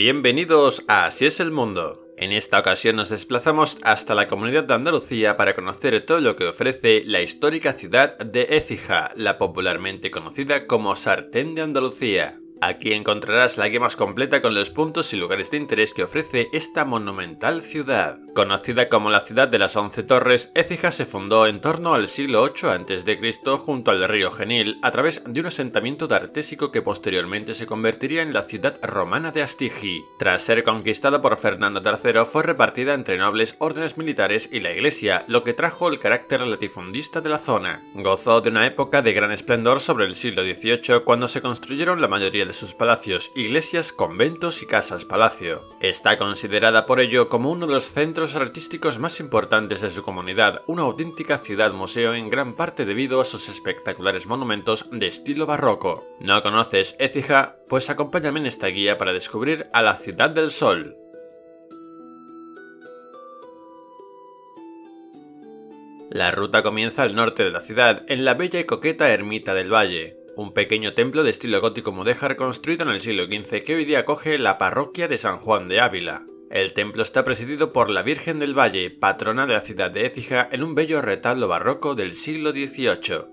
Bienvenidos a Así es el Mundo. En esta ocasión nos desplazamos hasta la Comunidad de Andalucía para conocer todo lo que ofrece la histórica ciudad de Écija, la popularmente conocida como Sartén de Andalucía. Aquí encontrarás la guía más completa con los puntos y lugares de interés que ofrece esta monumental ciudad. Conocida como la ciudad de las 11 torres, Écija se fundó en torno al siglo VIII a.C. junto al río Genil a través de un asentamiento tartésico que posteriormente se convertiría en la ciudad romana de Astigi. Tras ser conquistada por Fernando III fue repartida entre nobles, órdenes militares y la iglesia, lo que trajo el carácter latifundista de la zona. Gozó de una época de gran esplendor sobre el siglo XVIII cuando se construyeron la mayoría de sus palacios, iglesias, conventos y casas-palacio. Está considerada por ello como uno de los centros artísticos más importantes de su comunidad, una auténtica ciudad-museo en gran parte debido a sus espectaculares monumentos de estilo barroco. ¿No conoces Écija? Pues acompáñame en esta guía para descubrir a la Ciudad del Sol. La ruta comienza al norte de la ciudad, en la bella y coqueta Ermita del Valle, un pequeño templo de estilo gótico mudéjar construido en el siglo XV que hoy día acoge la parroquia de San Juan de Ávila. El templo está presidido por la Virgen del Valle, patrona de la ciudad de Écija, en un bello retablo barroco del siglo XVIII.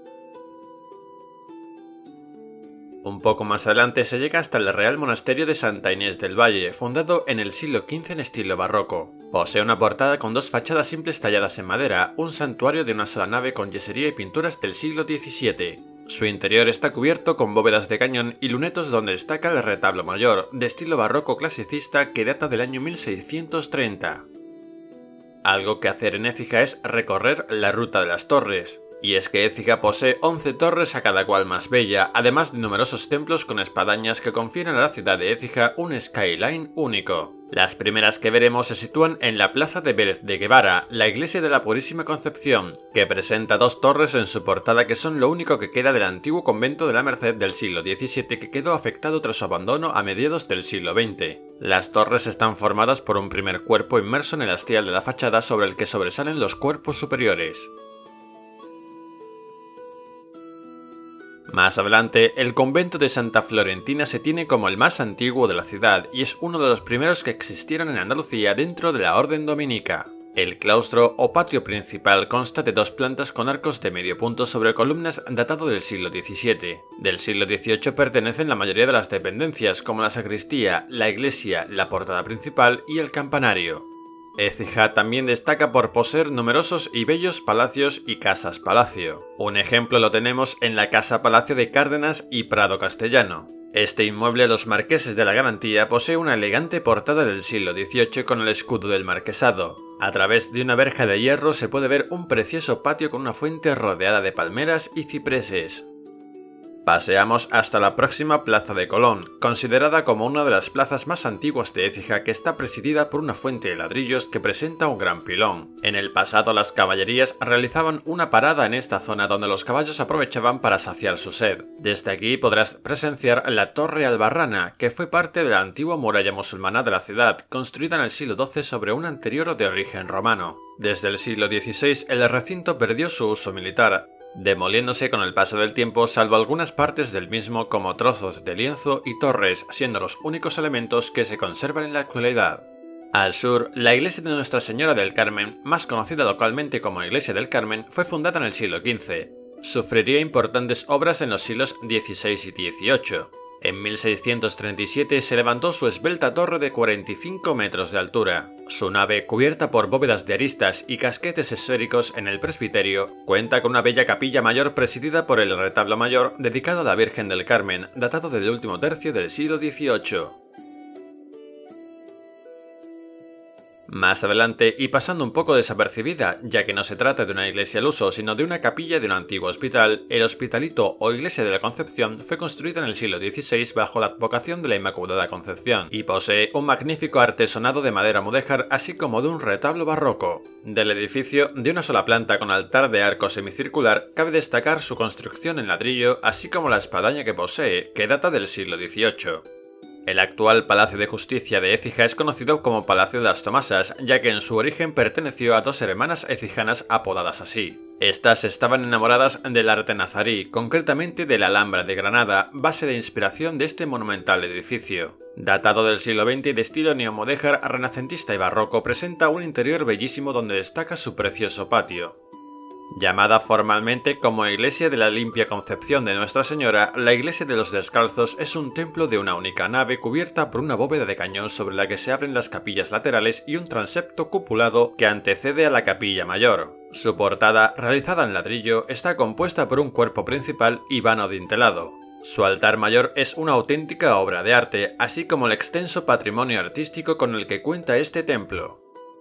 Un poco más adelante se llega hasta el Real Monasterio de Santa Inés del Valle, fundado en el siglo XV en estilo barroco. Posee una portada con dos fachadas simples talladas en madera, un santuario de una sola nave con yesería y pinturas del siglo XVII. Su interior está cubierto con bóvedas de cañón y lunetos donde destaca el retablo mayor, de estilo barroco clasicista que data del año 1630. Algo que hacer en Écija es recorrer la ruta de las torres. Y es que Écija posee 11 torres a cada cual más bella, además de numerosos templos con espadañas que confieren a la ciudad de Écija un skyline único. Las primeras que veremos se sitúan en la plaza de Vélez de Guevara, la iglesia de la Purísima Concepción, que presenta dos torres en su portada que son lo único que queda del antiguo convento de la Merced del siglo XVII que quedó afectado tras su abandono a mediados del siglo XX. Las torres están formadas por un primer cuerpo inmerso en el hastial de la fachada sobre el que sobresalen los cuerpos superiores. Más adelante, el convento de Santa Florentina se tiene como el más antiguo de la ciudad y es uno de los primeros que existieron en Andalucía dentro de la orden dominica. El claustro o patio principal consta de dos plantas con arcos de medio punto sobre columnas datado del siglo XVII. Del siglo XVIII pertenecen la mayoría de las dependencias como la sacristía, la iglesia, la portada principal y el campanario. Écija también destaca por poseer numerosos y bellos palacios y casas-palacio. Un ejemplo lo tenemos en la Casa-Palacio de Cárdenas y Prado Castellano. Este inmueble, los Marqueses de la Garantía, posee una elegante portada del siglo XVIII con el escudo del marquesado. A través de una verja de hierro se puede ver un precioso patio con una fuente rodeada de palmeras y cipreses. Paseamos hasta la próxima Plaza de Colón, considerada como una de las plazas más antiguas de Écija, que está presidida por una fuente de ladrillos que presenta un gran pilón. En el pasado las caballerías realizaban una parada en esta zona donde los caballos aprovechaban para saciar su sed. Desde aquí podrás presenciar la Torre Albarrana, que fue parte de la antigua muralla musulmana de la ciudad, construida en el siglo XII sobre un anterior de origen romano. Desde el siglo XVI el recinto perdió su uso militar, demoliéndose con el paso del tiempo salvo algunas partes del mismo como trozos de lienzo y torres, siendo los únicos elementos que se conservan en la actualidad. Al sur, la iglesia de Nuestra Señora del Carmen, más conocida localmente como Iglesia del Carmen, fue fundada en el siglo XV. Sufriría importantes obras en los siglos XVI y XVIII. En 1637 se levantó su esbelta torre de 45 metros de altura. Su nave, cubierta por bóvedas de aristas y casquetes esféricos en el presbiterio, cuenta con una bella capilla mayor presidida por el retablo mayor dedicado a la Virgen del Carmen, datado del último tercio del siglo XVIII. Más adelante, y pasando un poco desapercibida, ya que no se trata de una iglesia al uso, sino de una capilla de un antiguo hospital, el Hospitalito o Iglesia de la Concepción fue construida en el siglo XVI bajo la advocación de la Inmaculada Concepción, y posee un magnífico artesonado de madera mudéjar, así como de un retablo barroco. Del edificio, de una sola planta con altar de arco semicircular, cabe destacar su construcción en ladrillo, así como la espadaña que posee, que data del siglo XVIII. El actual Palacio de Justicia de Écija es conocido como Palacio de las Tomasas, ya que en su origen perteneció a dos hermanas écijanas apodadas así. Estas estaban enamoradas del arte nazarí, concretamente de la Alhambra de Granada, base de inspiración de este monumental edificio. Datado del siglo XX y de estilo neomudéjar, renacentista y barroco, presenta un interior bellísimo donde destaca su precioso patio. Llamada formalmente como Iglesia de la Limpia Concepción de Nuestra Señora, la Iglesia de los Descalzos es un templo de una única nave cubierta por una bóveda de cañón sobre la que se abren las capillas laterales y un transepto cupulado que antecede a la capilla mayor. Su portada, realizada en ladrillo, está compuesta por un cuerpo principal y vano dintelado. Su altar mayor es una auténtica obra de arte, así como el extenso patrimonio artístico con el que cuenta este templo.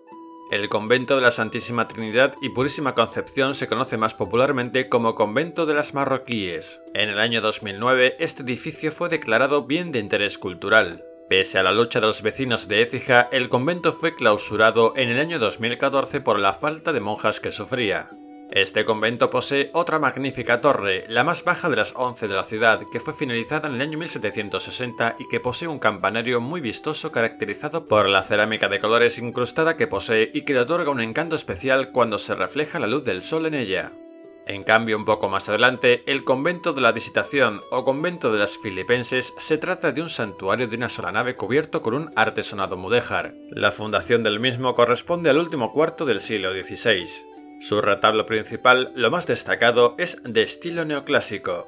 El Convento de la Santísima Trinidad y Purísima Concepción se conoce más popularmente como Convento de las Marroquíes. En el año 2009, este edificio fue declarado Bien de Interés Cultural. Pese a la lucha de los vecinos de Écija, el convento fue clausurado en el año 2014 por la falta de monjas que sufría. Este convento posee otra magnífica torre, la más baja de las 11 de la ciudad, que fue finalizada en el año 1760 y que posee un campanario muy vistoso caracterizado por la cerámica de colores incrustada que posee y que le otorga un encanto especial cuando se refleja la luz del sol en ella. En cambio, un poco más adelante, el convento de la Visitación o convento de las Filipenses se trata de un santuario de una sola nave cubierto con un artesonado mudéjar. La fundación del mismo corresponde al último cuarto del siglo XVI. Su retablo principal, lo más destacado, es de estilo neoclásico.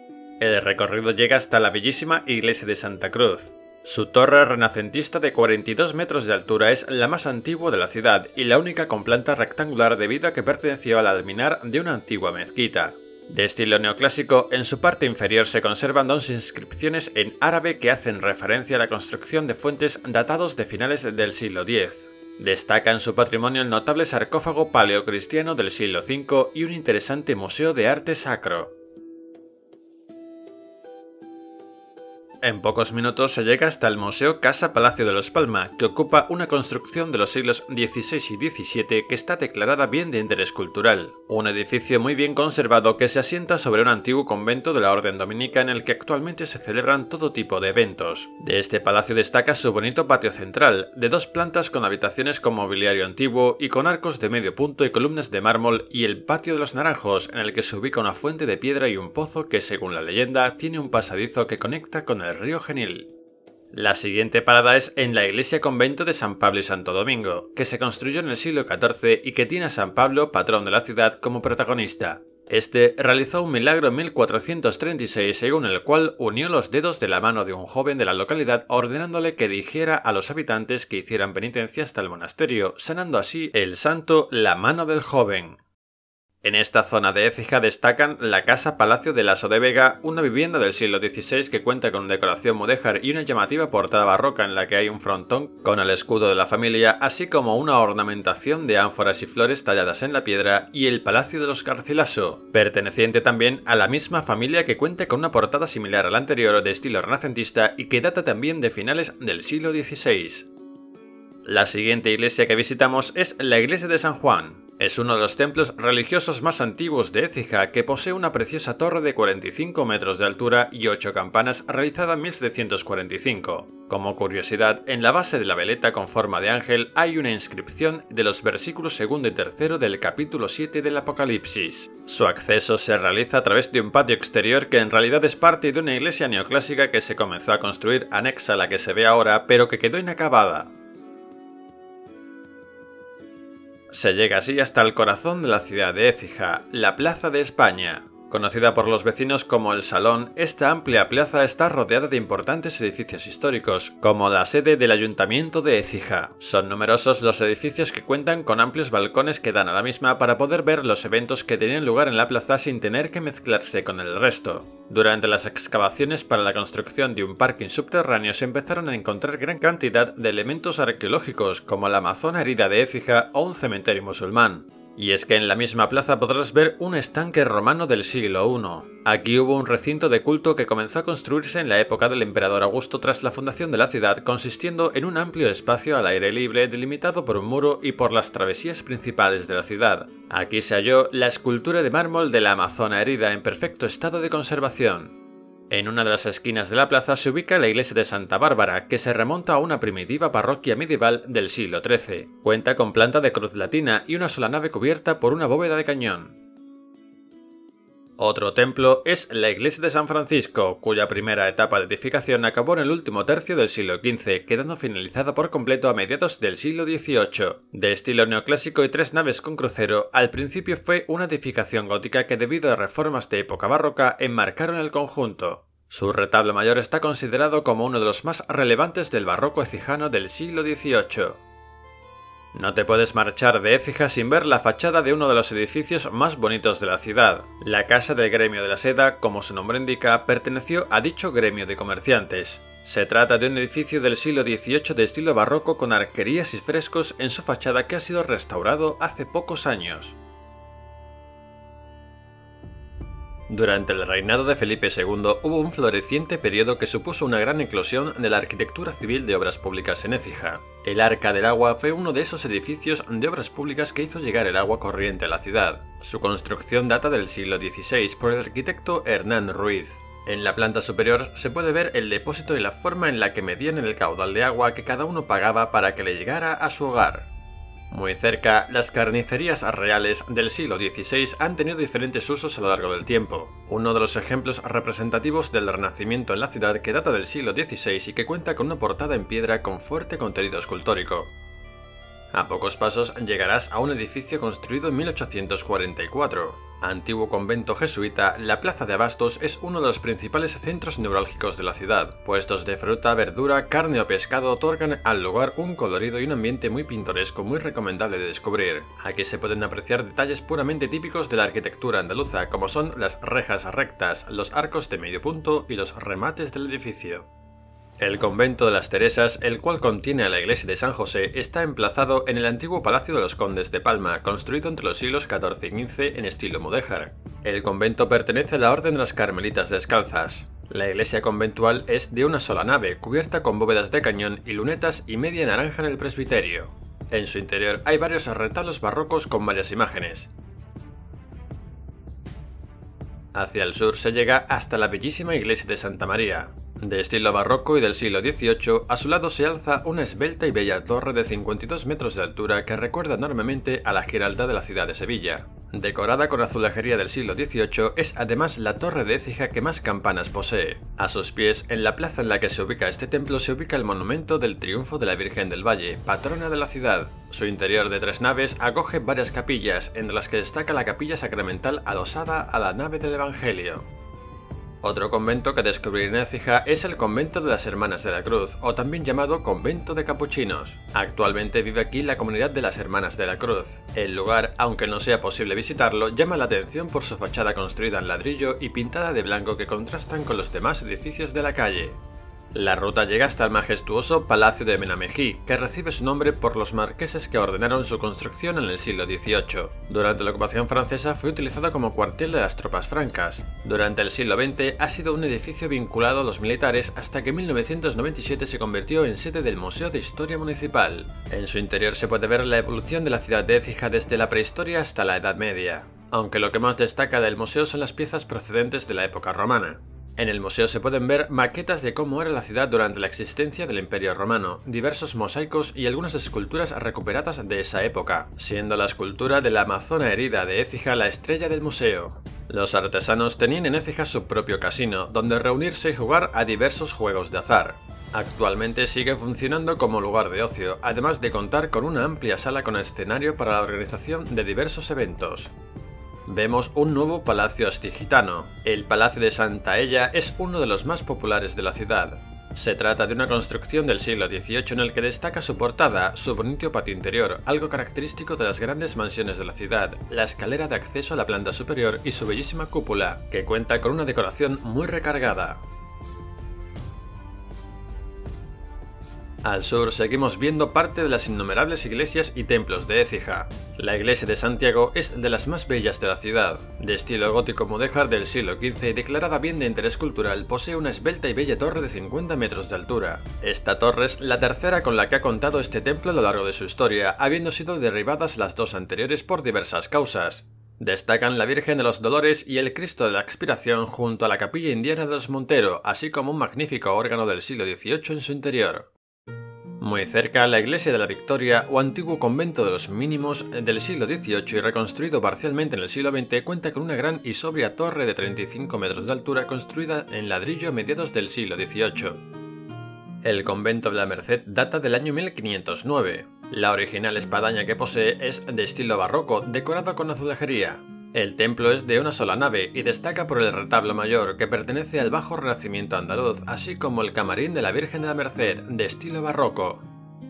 El recorrido llega hasta la bellísima iglesia de Santa Cruz. Su torre renacentista de 42 metros de altura es la más antigua de la ciudad y la única con planta rectangular debido a que perteneció al alminar de una antigua mezquita. De estilo neoclásico, en su parte inferior se conservan dos inscripciones en árabe que hacen referencia a la construcción de fuentes datados de finales del siglo X. Destaca en su patrimonio el notable sarcófago paleocristiano del siglo V y un interesante museo de arte sacro. En pocos minutos se llega hasta el Museo Casa Palacio de los Palma, que ocupa una construcción de los siglos XVI y XVII que está declarada Bien de Interés Cultural. Un edificio muy bien conservado que se asienta sobre un antiguo convento de la Orden Dominica en el que actualmente se celebran todo tipo de eventos. De este palacio destaca su bonito patio central, de 2 plantas con habitaciones con mobiliario antiguo y con arcos de medio punto y columnas de mármol, y el Patio de los Naranjos, en el que se ubica una fuente de piedra y un pozo que, según la leyenda, tiene un pasadizo que conecta con el río Genil. La siguiente parada es en la iglesia-convento de San Pablo y Santo Domingo, que se construyó en el siglo XIV y que tiene a San Pablo, patrón de la ciudad, como protagonista. Este realizó un milagro en 1436 según el cual unió los dedos de la mano de un joven de la localidad ordenándole que dijera a los habitantes que hicieran penitencia hasta el monasterio, sanando así el santo la mano del joven. En esta zona de Écija destacan la Casa Palacio de Laso de Vega, una vivienda del siglo XVI que cuenta con decoración mudéjar y una llamativa portada barroca en la que hay un frontón con el escudo de la familia, así como una ornamentación de ánforas y flores talladas en la piedra, y el Palacio de los Garcilaso, perteneciente también a la misma familia que cuenta con una portada similar a la anterior de estilo renacentista y que data también de finales del siglo XVI. La siguiente iglesia que visitamos es la iglesia de San Juan. Es uno de los templos religiosos más antiguos de Écija, que posee una preciosa torre de 45 metros de altura y 8 campanas realizada en 1745. Como curiosidad, en la base de la veleta con forma de ángel hay una inscripción de los versículos 2 y 3 del capítulo 7 del Apocalipsis. Su acceso se realiza a través de un patio exterior que en realidad es parte de una iglesia neoclásica que se comenzó a construir anexa a la que se ve ahora, pero que quedó inacabada. Se llega así hasta el corazón de la ciudad de Écija, la Plaza de España. Conocida por los vecinos como El Salón, esta amplia plaza está rodeada de importantes edificios históricos, como la sede del Ayuntamiento de Écija. Son numerosos los edificios que cuentan con amplios balcones que dan a la misma para poder ver los eventos que tenían lugar en la plaza sin tener que mezclarse con el resto. Durante las excavaciones para la construcción de un parking subterráneo se empezaron a encontrar gran cantidad de elementos arqueológicos, como la Amazona herida de Écija o un cementerio musulmán. Y es que en la misma plaza podrás ver un estanque romano del siglo I. Aquí hubo un recinto de culto que comenzó a construirse en la época del emperador Augusto tras la fundación de la ciudad, consistiendo en un amplio espacio al aire libre delimitado por un muro y por las travesías principales de la ciudad. Aquí se halló la escultura de mármol de la Amazona herida en perfecto estado de conservación. En una de las esquinas de la plaza se ubica la iglesia de Santa Bárbara, que se remonta a una primitiva parroquia medieval del siglo XIII. Cuenta con planta de cruz latina y una sola nave cubierta por una bóveda de cañón. Otro templo es la iglesia de San Francisco, cuya primera etapa de edificación acabó en el último tercio del siglo XV, quedando finalizada por completo a mediados del siglo XVIII. De estilo neoclásico y 3 naves con crucero, al principio fue una edificación gótica que debido a reformas de época barroca enmarcaron el conjunto. Su retablo mayor está considerado como uno de los más relevantes del barroco ecijano del siglo XVIII. No te puedes marchar de Écija sin ver la fachada de uno de los edificios más bonitos de la ciudad. La Casa del Gremio de la Seda, como su nombre indica, perteneció a dicho gremio de comerciantes. Se trata de un edificio del siglo XVIII de estilo barroco con arquerías y frescos en su fachada que ha sido restaurado hace pocos años. Durante el reinado de Felipe II hubo un floreciente periodo que supuso una gran eclosión de la arquitectura civil de obras públicas en Écija. El Arca del Agua fue uno de esos edificios de obras públicas que hizo llegar el agua corriente a la ciudad. Su construcción data del siglo XVI por el arquitecto Hernán Ruiz. En la planta superior se puede ver el depósito y la forma en la que medían el caudal de agua que cada uno pagaba para que le llegara a su hogar. Muy cerca, las carnicerías reales del siglo XVI han tenido diferentes usos a lo largo del tiempo. Uno de los ejemplos representativos del Renacimiento en la ciudad que data del siglo XVI y que cuenta con una portada en piedra con fuerte contenido escultórico. A pocos pasos llegarás a un edificio construido en 1844. Antiguo convento jesuita, la Plaza de Abastos es uno de los principales centros neurálgicos de la ciudad. Puestos de fruta, verdura, carne o pescado otorgan al lugar un colorido y un ambiente muy pintoresco muy recomendable de descubrir. Aquí se pueden apreciar detalles puramente típicos de la arquitectura andaluza, como son las rejas rectas, los arcos de medio punto y los remates del edificio. El convento de las Teresas, el cual contiene a la iglesia de San José, está emplazado en el antiguo Palacio de los Condes de Palma, construido entre los siglos XIV y XV en estilo mudéjar. El convento pertenece a la Orden de las Carmelitas Descalzas. La iglesia conventual es de una sola nave, cubierta con bóvedas de cañón y lunetas y media naranja en el presbiterio. En su interior hay varios retablos barrocos con varias imágenes. Hacia el sur se llega hasta la bellísima iglesia de Santa María. De estilo barroco y del siglo XVIII, a su lado se alza una esbelta y bella torre de 52 metros de altura que recuerda enormemente a la Giralda de la ciudad de Sevilla. Decorada con azulejería del siglo XVIII, es además la torre de Écija que más campanas posee. A sus pies, en la plaza en la que se ubica este templo, se ubica el monumento del Triunfo de la Virgen del Valle, patrona de la ciudad. Su interior de 3 naves acoge varias capillas, entre las que destaca la capilla sacramental adosada a la nave del Evangelio. Otro convento que descubrí en Écija es el convento de las Hermanas de la Cruz, o también llamado convento de capuchinos. Actualmente vive aquí la comunidad de las Hermanas de la Cruz. El lugar, aunque no sea posible visitarlo, llama la atención por su fachada construida en ladrillo y pintada de blanco que contrastan con los demás edificios de la calle. La ruta llega hasta el majestuoso Palacio de Menamejí, que recibe su nombre por los marqueses que ordenaron su construcción en el siglo XVIII. Durante la ocupación francesa fue utilizado como cuartel de las tropas francas. Durante el siglo XX ha sido un edificio vinculado a los militares hasta que en 1997 se convirtió en sede del Museo de Historia Municipal. En su interior se puede ver la evolución de la ciudad de Écija desde la prehistoria hasta la Edad Media, aunque lo que más destaca del museo son las piezas procedentes de la época romana. En el museo se pueden ver maquetas de cómo era la ciudad durante la existencia del Imperio Romano, diversos mosaicos y algunas esculturas recuperadas de esa época, siendo la escultura de la Amazona herida de Écija la estrella del museo. Los artesanos tenían en Écija su propio casino, donde reunirse y jugar a diversos juegos de azar. Actualmente sigue funcionando como lugar de ocio, además de contar con una amplia sala con escenario para la organización de diversos eventos. Vemos un nuevo palacio astigitano. El Palacio de Santa Ella es uno de los más populares de la ciudad. Se trata de una construcción del siglo XVIII en el que destaca su portada, su bonito patio interior, algo característico de las grandes mansiones de la ciudad, la escalera de acceso a la planta superior y su bellísima cúpula, que cuenta con una decoración muy recargada. Al sur seguimos viendo parte de las innumerables iglesias y templos de Écija. La iglesia de Santiago es de las más bellas de la ciudad. De estilo gótico mudéjar del siglo XV y declarada bien de interés cultural, posee una esbelta y bella torre de 50 metros de altura. Esta torre es la tercera con la que ha contado este templo a lo largo de su historia, habiendo sido derribadas las 2 anteriores por diversas causas. Destacan la Virgen de los Dolores y el Cristo de la Expiración junto a la capilla indiana de los Montero, así como un magnífico órgano del siglo XVIII en su interior. Muy cerca, la Iglesia de la Victoria o antiguo convento de los Mínimos del siglo XVIII y reconstruido parcialmente en el siglo XX cuenta con una gran y sobria torre de 35 metros de altura construida en ladrillo a mediados del siglo XVIII. El convento de la Merced data del año 1509. La original espadaña que posee es de estilo barroco, decorado con azulejería. El templo es de una sola nave y destaca por el retablo mayor, que pertenece al bajo renacimiento andaluz, así como el camarín de la Virgen de la Merced, de estilo barroco.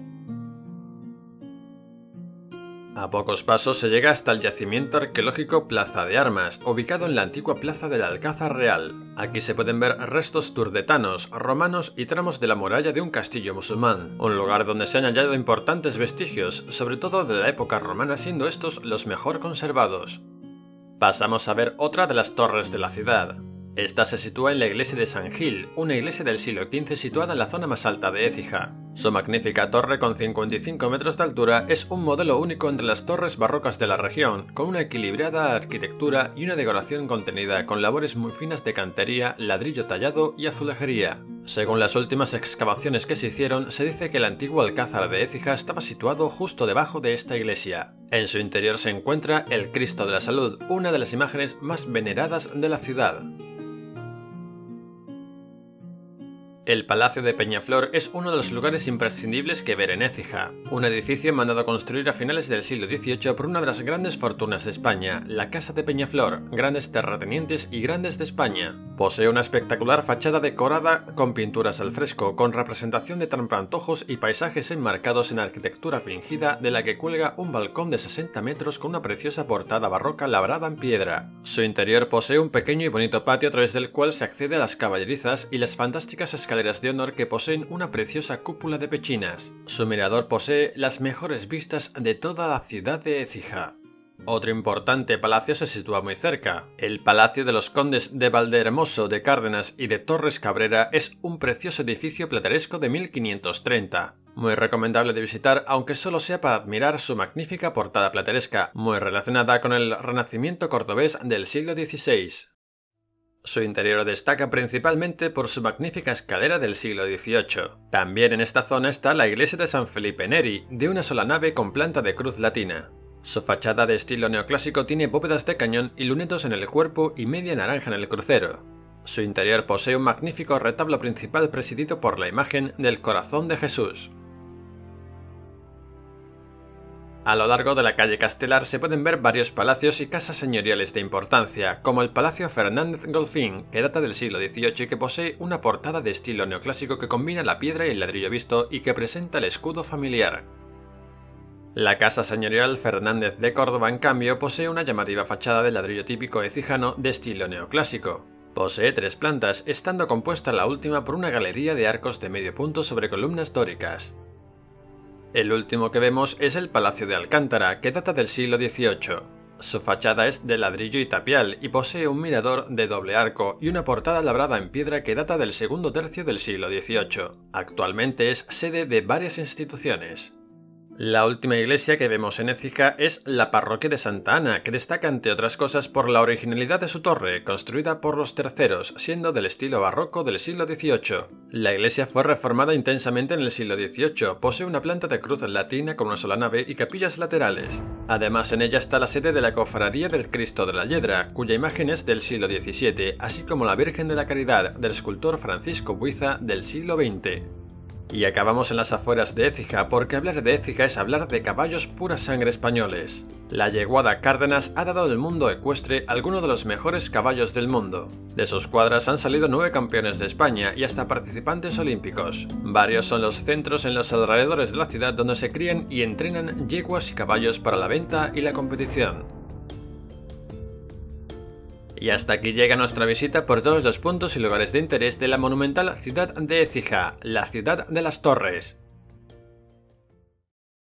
A pocos pasos se llega hasta el yacimiento arqueológico Plaza de Armas, ubicado en la antigua plaza del Alcázar Real. Aquí se pueden ver restos turdetanos, romanos y tramos de la muralla de un castillo musulmán, un lugar donde se han hallado importantes vestigios, sobre todo de la época romana, siendo estos los mejor conservados. Pasamos a ver otra de las torres de la ciudad. Esta se sitúa en la iglesia de San Gil, una iglesia del siglo XV situada en la zona más alta de Écija. Su magnífica torre con 55 metros de altura es un modelo único entre las torres barrocas de la región, con una equilibrada arquitectura y una decoración contenida con labores muy finas de cantería, ladrillo tallado y azulejería. Según las últimas excavaciones que se hicieron, se dice que el antiguo alcázar de Écija estaba situado justo debajo de esta iglesia. En su interior se encuentra el Cristo de la Salud, una de las imágenes más veneradas de la ciudad. El Palacio de Peñaflor es uno de los lugares imprescindibles que ver en Écija, un edificio mandado a construir a finales del siglo XVIII por una de las grandes fortunas de España, la Casa de Peñaflor, grandes terratenientes y grandes de España. Posee una espectacular fachada decorada con pinturas al fresco, con representación de trampantojos y paisajes enmarcados en arquitectura fingida, de la que cuelga un balcón de 60 metros con una preciosa portada barroca labrada en piedra. Su interior posee un pequeño y bonito patio a través del cual se accede a las caballerizas y las fantásticas escaleras de honor que poseen una preciosa cúpula de pechinas. Su mirador posee las mejores vistas de toda la ciudad de Écija. Otro importante palacio se sitúa muy cerca. El Palacio de los Condes de Valdehermoso, de Cárdenas y de Torres Cabrera es un precioso edificio plateresco de 1530. Muy recomendable de visitar, aunque solo sea para admirar su magnífica portada plateresca, muy relacionada con el Renacimiento cordobés del siglo XVI. Su interior destaca principalmente por su magnífica escalera del siglo XVIII. También en esta zona está la iglesia de San Felipe Neri, de una sola nave con planta de cruz latina. Su fachada de estilo neoclásico tiene bóvedas de cañón y lunetos en el cuerpo y media naranja en el crucero. Su interior posee un magnífico retablo principal presidido por la imagen del Corazón de Jesús. A lo largo de la calle Castelar se pueden ver varios palacios y casas señoriales de importancia, como el Palacio Fernández Golfín, que data del siglo XVIII y que posee una portada de estilo neoclásico que combina la piedra y el ladrillo visto y que presenta el escudo familiar. La casa señorial Fernández de Córdoba, en cambio, posee una llamativa fachada de ladrillo típico ecijano de estilo neoclásico. Posee 3 plantas, estando compuesta la última por una galería de arcos de medio punto sobre columnas dóricas. El último que vemos es el Palacio de Alcántara, que data del siglo XVIII. Su fachada es de ladrillo y tapial y posee un mirador de doble arco y una portada labrada en piedra que data del segundo tercio del siglo XVIII. Actualmente es sede de varias instituciones. La última iglesia que vemos en Écija es la parroquia de Santa Ana, que destaca entre otras cosas por la originalidad de su torre, construida por los terceros, siendo del estilo barroco del siglo XVIII. La iglesia fue reformada intensamente en el siglo XVIII, posee una planta de cruz latina con una sola nave y capillas laterales. Además, en ella está la sede de la Cofradía del Cristo de la Lledra, cuya imagen es del siglo XVII, así como la Virgen de la Caridad, del escultor Francisco Buiza del siglo XX. Y acabamos en las afueras de Écija, porque hablar de Écija es hablar de caballos pura sangre españoles. La yeguada Cárdenas ha dado al mundo ecuestre algunos de los mejores caballos del mundo. De sus cuadras han salido 9 campeones de España y hasta participantes olímpicos. Varios son los centros en los alrededores de la ciudad donde se crían y entrenan yeguas y caballos para la venta y la competición. Y hasta aquí llega nuestra visita por todos los puntos y lugares de interés de la monumental ciudad de Écija, la ciudad de las torres.